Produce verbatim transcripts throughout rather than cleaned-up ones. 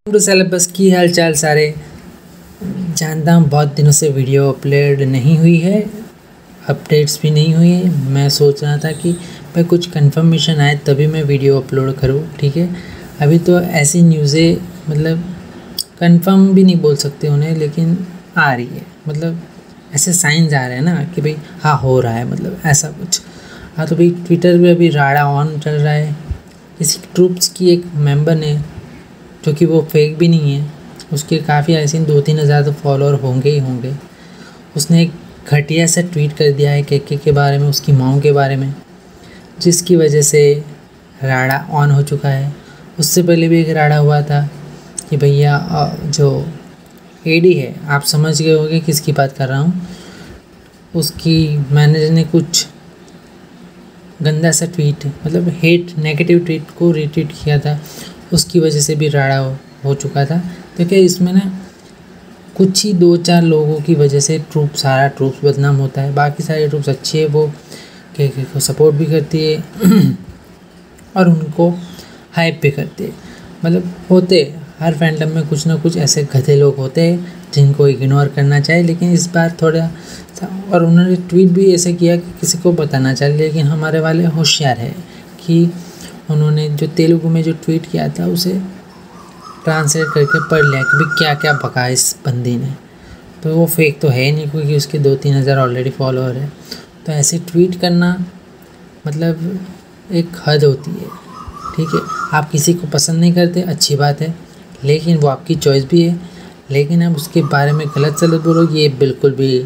To syllabus की हाल चाल सारे। जानता हूँ बहुत दिनों से वीडियो अपलोड नहीं हुई है, अपडेट्स भी नहीं हुई है। मैं सोच रहा था कि भाई कुछ कंफर्मेशन आए तभी मैं वीडियो अपलोड करूँ, ठीक है। अभी तो ऐसी न्यूज़ें मतलब कंफर्म भी नहीं बोल सकते उन्हें, लेकिन आ रही है, मतलब ऐसे साइंस आ रहे हैं ना कि भाई हाँ हो रहा है, मतलब ऐसा कुछ। हाँ तो भाई ट्विटर पे अभी राड़ा ऑन चल रहा है। किसी ट्रूप्स की एक मेंबर ने, जो कि वो फेक भी नहीं है, उसके काफ़ी ऐसे दो तीन हज़ार तो फॉलोअर होंगे ही होंगे, उसने एक घटिया सा ट्वीट कर दिया है केके के बारे में, उसकी माँ के बारे में, जिसकी वजह से राड़ा ऑन हो चुका है। उससे पहले भी एक राड़ा हुआ था कि भैया जो एडी है, आप समझ गए होंगे किसकी बात कर रहा हूँ, उसकी मैनेजर ने कुछ गंदा सा ट्वीट, मतलब हेट नेगेटिव ट्वीट को रिट्वीट किया था, उसकी वजह से भी राड़ा हो, हो चुका था। तो क्या इसमें ना कुछ ही दो चार लोगों की वजह से ट्रूप सारा ट्रूप्स बदनाम होता है। बाकी सारे ट्रूप्स अच्छे है, वो के के को सपोर्ट भी करती है और उनको हाइप भी करती है। मतलब होते हर फैंडम में कुछ ना कुछ ऐसे गधे लोग होते हैं जिनको इग्नोर करना चाहिए, लेकिन इस बार थोड़ा और उन्होंने ट्वीट भी ऐसे किया कि किसी को बताना चाहिए, लेकिन हमारे वाले होशियार है कि उन्होंने जो तेलुगु में जो ट्वीट किया था उसे ट्रांसलेट करके पढ़ लिया कि भाई क्या क्या बका इस बंदी ने। तो वो फेक तो है ही नहीं, क्योंकि उसके दो तीन हज़ार ऑलरेडी फॉलोअर है। तो ऐसे ट्वीट करना मतलब एक हद होती है, ठीक है। आप किसी को पसंद नहीं करते, अच्छी बात है, लेकिन वो आपकी चॉइस भी है। लेकिन आप उसके बारे में गलत सलत बोलो, ये बिल्कुल भी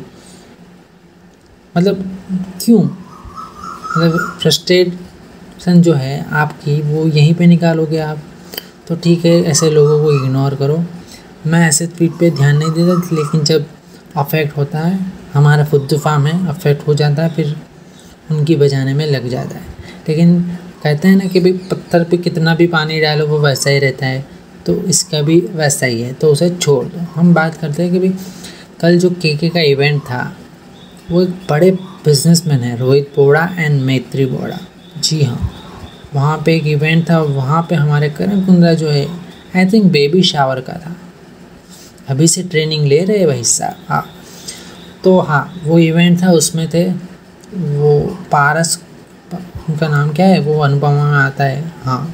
मतलब क्यों, मतलब फ्रस्ट्रेशन जो है आपकी वो यहीं पे निकालोगे आप। तो ठीक है, ऐसे लोगों को इग्नोर करो। मैं ऐसे ट्वीट पे ध्यान नहीं देता, लेकिन जब अफेक्ट होता है, हमारा फुद्दू फार्म है, अफेक्ट हो जाता है, फिर उनकी बजाने में लग जाता है। लेकिन कहते हैं ना कि भाई पत्थर पे कितना भी पानी डालो वो वैसा ही रहता है, तो इसका भी वैसा ही है, तो उसे छोड़ दो। हम बात करते हैं कि भाई कल जो केके का इवेंट था, वो एक बड़े बिजनेसमैन है, रोहित बोड़ा एंड मैत्री बोड़ा, जी हाँ, वहाँ पे एक इवेंट था। वहाँ पे हमारे करण कुंद्रा जो है, आई थिंक बेबी शावर का था, अभी से ट्रेनिंग ले रहे भाई साहब। हाँ तो हाँ वो इवेंट था, उसमें थे वो पारस, उनका नाम क्या है, वो अनुपमा में आता है, हाँ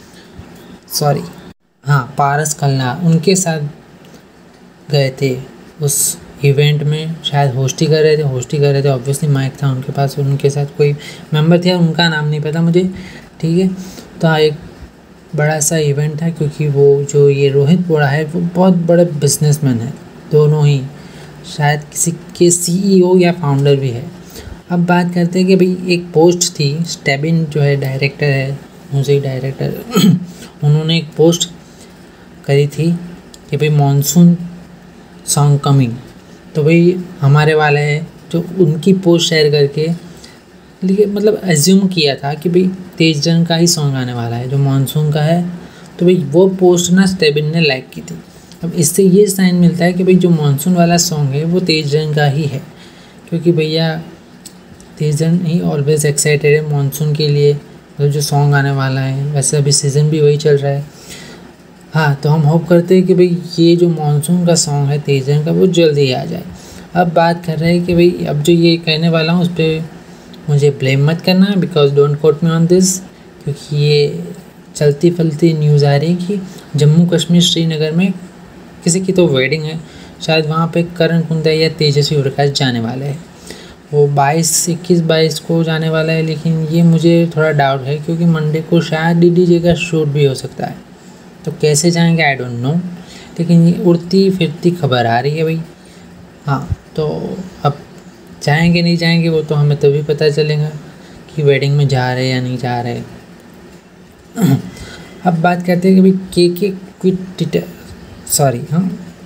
सॉरी, हाँ पारस खन्ना, उनके साथ गए थे उस इवेंट में, शायद होस्ट ही कर रहे थे होस्ट ही कर रहे थे ऑब्वियसली माइक था उनके पास, उनके साथ कोई मेंबर थे, उनका नाम नहीं पता मुझे, ठीक है। तो हाँ एक बड़ा सा इवेंट था, क्योंकि वो जो ये रोहित बोड़ा है वो बहुत बड़े बिजनेसमैन है, दोनों ही, शायद किसी के सीईओ या फाउंडर भी है। अब बात करते हैं कि भाई एक पोस्ट थी, स्टेबिन जो है डायरेक्टर है, म्यूजिक डायरेक्टर उन्होंने एक पोस्ट करी थी कि भाई मॉनसून सॉन्ग कमिंग। तो भाई हमारे वाले हैं जो उनकी पोस्ट शेयर करके, लेकिन मतलब एज्यूम किया था कि भाई तेज जंग का ही सॉन्ग आने वाला है जो मॉनसून का है। तो भाई वो पोस्ट ना स्टेबिन ने लाइक की थी। अब इससे ये साइन मिलता है कि भाई जो मॉनसून वाला सॉन्ग है वो तेज जंग का ही है, क्योंकि भैया तेज जंग ही ऑलवेज एक्साइटेड है मॉनसून के लिए, मतलब जो सॉन्ग आने वाला है। वैसे अभी सीज़न भी वही चल रहा है। हाँ तो हम होप करते हैं कि भाई ये जो मॉनसून का सॉन्ग है तेज जंग का वो जल्दी ही आ जाए। अब बात कर रहे हैं कि भाई अब जो ये कहने वाला हूँ उस पर मुझे ब्लेम मत करना, because don't quote me on this, क्योंकि ये चलती फलती न्यूज़ आ रही है कि जम्मू कश्मीर श्रीनगर में किसी की तो वेडिंग है, शायद वहाँ पे करण कुंद्रा या तेजस्वी प्रकाश जाने वाले हैं। वो बाईस इक्कीस बाईस को जाने वाला है, लेकिन ये मुझे थोड़ा डाउट है, क्योंकि मंडे को शायद डी डी जे का शूट भी हो सकता है। तो कैसे जाएंगे आई डोंट नो, लेकिन ये उड़ती फिरती खबर आ रही है भाई। हाँ तो अब जाएंगे नहीं जाएंगे वो तो हमें तभी पता चलेगा कि वेडिंग में जा रहे या नहीं जा रहे। अब बात करते हैं कि भाई के के क्विट ट्विटर, सॉरी हाँ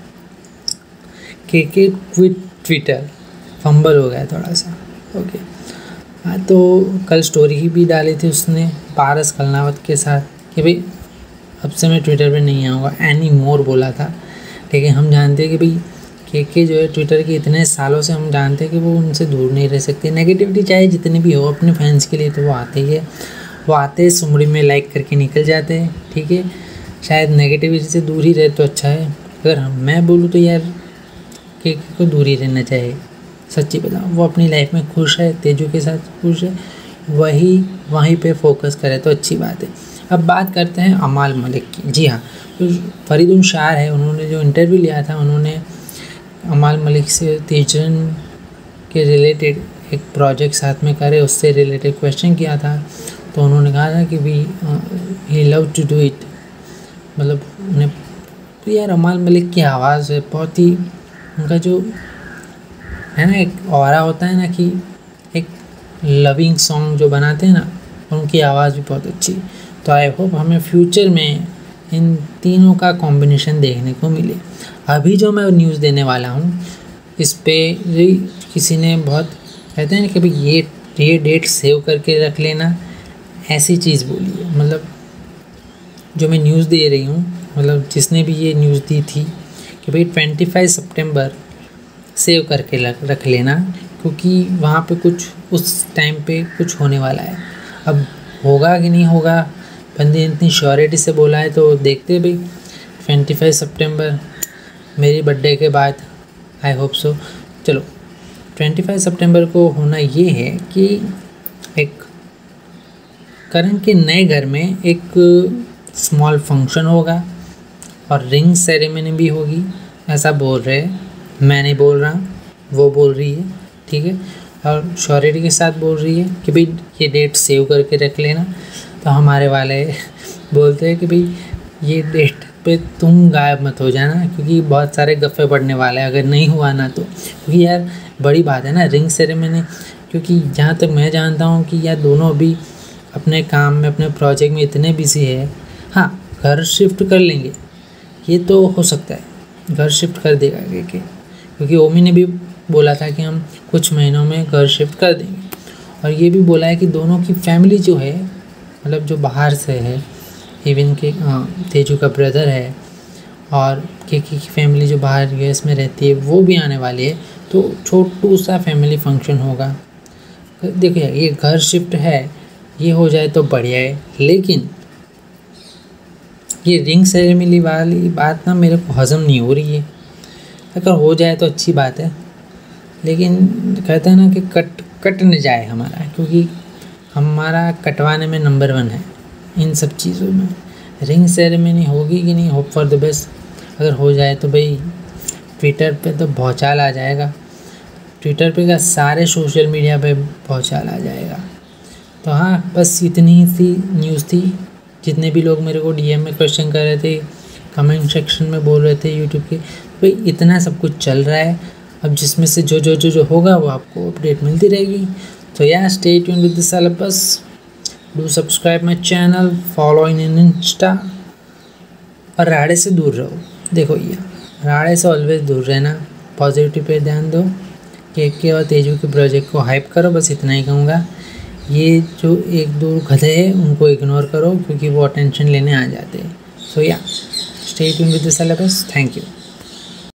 के के क्विट ट्विटर, फंबल हो गया थोड़ा सा, ओके। हाँ तो कल स्टोरी भी डाली थी उसने पारस खलनावत के साथ कि भाई अब से मैं ट्विटर पे नहीं आऊँगा, एनी मोर बोला था। लेकिन हम जानते हैं कि भाई के के जो है ट्विटर के इतने सालों से हम जानते हैं कि वो उनसे दूर नहीं रह सकती। नेगेटिविटी चाहे जितनी भी हो अपने फैंस के लिए तो वो आते ही है, वो आते हैं सुमड़ी में लाइक करके निकल जाते हैं, ठीक है। शायद नेगेटिविटी से दूर ही रहे तो अच्छा है। अगर हम मैं बोलूँ तो यार के को दूर ही रहना चाहिए। सच्ची बताऊँ, वो अपनी लाइफ में खुश है, तेजू के साथ खुश है, वही वहीं पे फोकस करे तो अच्छी बात है। अब बात करते हैं अमाल मलिक की। जी हाँ, तो फरीदुन शार है, उन्होंने जो इंटरव्यू लिया था, उन्होंने अमाल मलिक से तेजन के रिलेटेड एक प्रोजेक्ट साथ में करे, उससे रिलेटेड क्वेश्चन किया था। तो उन्होंने कहा था कि वी ही लव टू डू इट, मतलब उन्हें तो यार अमाल मलिक की आवाज़ है बहुत ही, उनका जो है ना एक ऑरा होता है ना कि एक लविंग सॉन्ग जो बनाते हैं ना, और उनकी आवाज़ भी बहुत अच्छी। तो आई होप हमें फ्यूचर में इन तीनों का कॉम्बिनेशन देखने को मिले। अभी जो मैं न्यूज़ देने वाला हूँ इस पर किसी ने बहुत कहते हैं ना कि भाई ये ये डेट सेव करके रख लेना, ऐसी चीज़ बोली है। मतलब जो मैं न्यूज़ दे रही हूँ, मतलब जिसने भी ये न्यूज़ दी थी कि भाई पच्चीस सितंबर सेव करके रख लेना, क्योंकि वहाँ पे कुछ उस टाइम पे कुछ होने वाला है। अब होगा कि नहीं होगा, बंदे इतनी श्योरिटी से बोला है तो देखते भाई। पच्चीस सितंबर मेरी बर्थडे के बाद, आई होप सो। चलो पच्चीस सितंबर को होना ये है कि एक करण के नए घर में एक स्मॉल फंक्शन होगा और रिंग सेरेमनी भी होगी, ऐसा बोल रहे हैं। मैं नहीं बोल रहा, वो बोल रही है, ठीक है, और श्योरिटी के साथ बोल रही है कि भाई ये डेट सेव करके रख लेना। तो हमारे वाले बोलते हैं कि भाई ये डेट पे तुम गायब मत हो जाना, क्योंकि बहुत सारे गफ़े पड़ने वाले हैं अगर नहीं हुआ ना तो। क्योंकि यार बड़ी बात है ना रिंग सेरेमनी, क्योंकि जहाँ तक मैं जानता हूँ कि यार दोनों अभी अपने काम में, अपने प्रोजेक्ट में इतने बिजी है। हाँ, घर शिफ्ट कर लेंगे, ये तो हो सकता है, घर शिफ्ट कर देगा के, क्योंकि ओमी ने भी बोला था कि हम कुछ महीनों में घर शिफ्ट कर देंगे। और ये भी बोला है कि दोनों की फैमिली जो है, मतलब जो बाहर से है, इवन के तेजू का ब्रदर है और केकी की फैमिली जो बाहर यूएस में रहती है, वो भी आने वाली है। तो छोटू सा फैमिली फंक्शन होगा। देखिए ये घर शिफ्ट है, ये हो जाए तो बढ़िया है, लेकिन ये रिंग सेरेमनी वाली बात ना मेरे को हज़म नहीं हो रही है। अगर हो जाए तो अच्छी बात है, लेकिन कहते हैं ना कि कट कट न जाए हमारा, क्योंकि हमारा कटवाने में नंबर वन है इन सब चीज़ों में। रिंग सेरेमनी होगी कि नहीं, होप फॉर द बेस्ट। अगर हो जाए तो भाई ट्विटर पे तो भौचाल आ जाएगा, ट्विटर पे का सारे सोशल मीडिया पे भौचाल आ जाएगा। तो हाँ, बस इतनी ही सी न्यूज़ थी। जितने भी लोग मेरे को डीएम में क्वेश्चन कर रहे थे, कमेंट सेक्शन में बोल रहे थे यूट्यूब के, भाई इतना सब कुछ चल रहा है। अब जिसमें से जो जो जो जो होगा वो आपको अपडेट मिलती रहेगी। तो yeah stay tuned with the syllabus, do subscribe my channel, follow in in Insta, और राड़े से दूर रहो। देखो ये राड़े से ऑलवेज दूर रहना, पॉजिटिव पे ध्यान दो, के के और तेजू के प्रोजेक्ट को हाइप करो, बस इतना ही कहूँगा। ये जो एक दो गधे हैं उनको इग्नोर करो, क्योंकि वो अटेंशन लेने आ जाते हैं। So yeah stay tuned with the syllabus. Thank you.